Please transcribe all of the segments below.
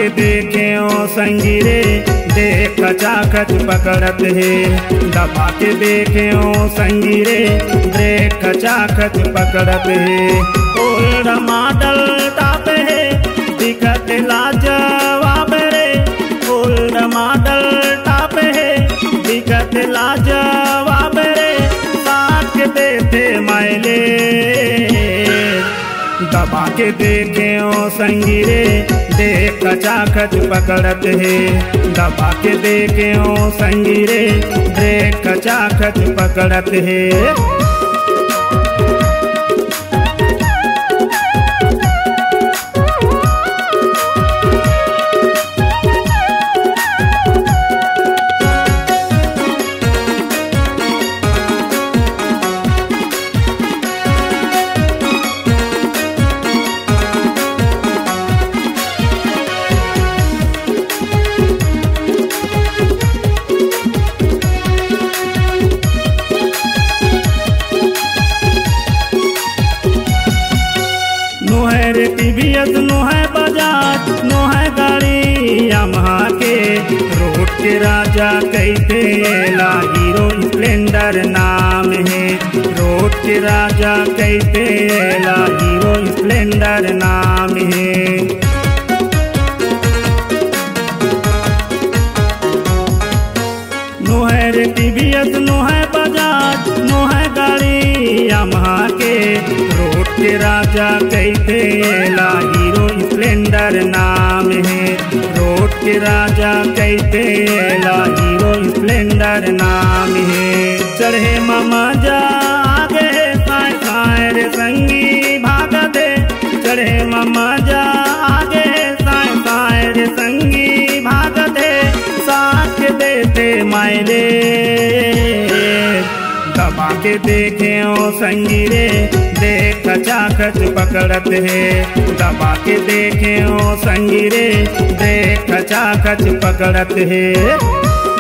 के देखे ओ संगी रे देख कचाकच पकड़त है। दबा के देखे ओ संगी रे देख कचाकच पकड़त है। ओल्ड मॉडल टॉप है दिखत लाजवाब रे। ओल्ड मॉडल टॉप है दिखत लाजवाब रे। साथ के देते मायले दबा के देखे ओ संगी रे देख कचाकच पकड़त है। दबा के देखे ओ संगी रे देख कचाकच पकड़त है। नो है रे टीवीएस, नो है बजाज, नो है गाड़ी यामाहा के। रोड के राजा कहते ला हीरो स्प्लेंडर नाम है। रोड के राजा कहते ला हीरो स्प्लेंडर नाम है। नो है रे टीवीएस, नो है बजाज, नो है गाड़ी यामाहा के। रोड के राजा कहते ला हीरो स्प्लेंडर नाम है। रोड के राजा कहते ला हीरो स्प्लेंडर नाम है। चढ़े मामा जा आगे साए साए रे संगी भाग दे। चढ़े मामा जा आगे साए साए रे संगी भाग दे। साथ देते मायले दबा के देखे ओ संगी रे देख कचाकच पकड़त है। दबा के देखे ओ संगी रे देख कचाकच पकड़त है।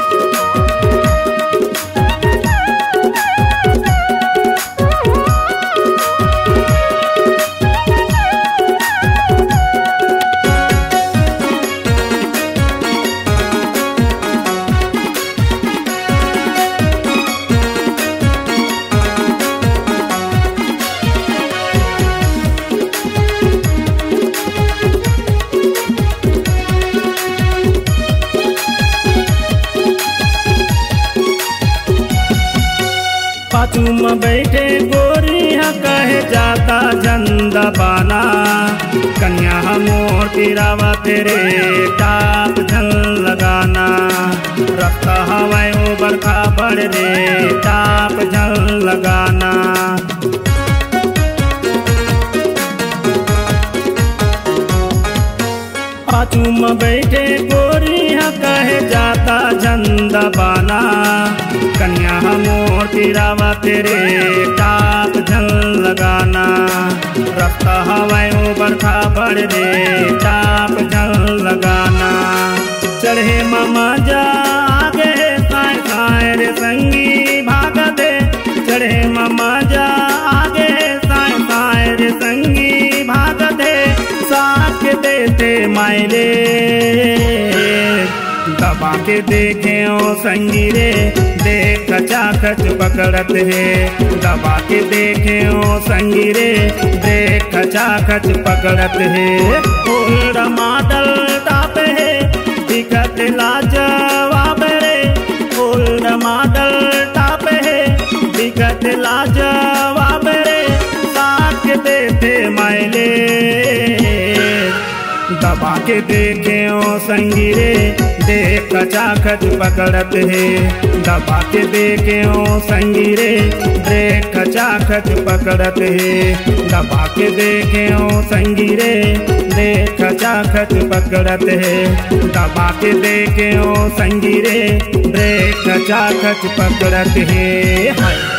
पाछू में बैठे गोरी कहे जाता झंडा बाना। कन्या मोर तिरावा तेरे टाप झल लगाना। रखता हवाई ओ बरखा बढ़ रे टाप झल लगाना। पाछू में बैठे गोरी कहे जाता झंडा बाना। कन्या मोर तिरावा तेरे टाप झल लगाना। रखता हवाई ओ बरखा बढ़ रे टाप झल लगाना। चढ़े मामा जा आगे साए साए रे संगी भाग दे। चढ़े मामा जा आगे साए साए रे संगी भाग दे। साथ के देते मायले दबा के देखे ओ संगी रे देख कचाकच पकड़त है। दबा के देखे ओ संगी रे देख कचाकच पकड़त है। ओल्ड मॉडल टॉप है दिखत लाजवाब रे। ओल्ड मॉडल टॉप है दिखत लाजवाब रे। साथ के देते मायले दबा के देखे ओ संगी रे देख कचाकच पकड़त है। दबा के देखे ओ संगी रे देख कचाकच पकड़त है। दबा के देखे ओ संगी रे देख कचाकच पकड़त है। दबा के देखे ओ संगी रे देख कचाकच पकड़त है।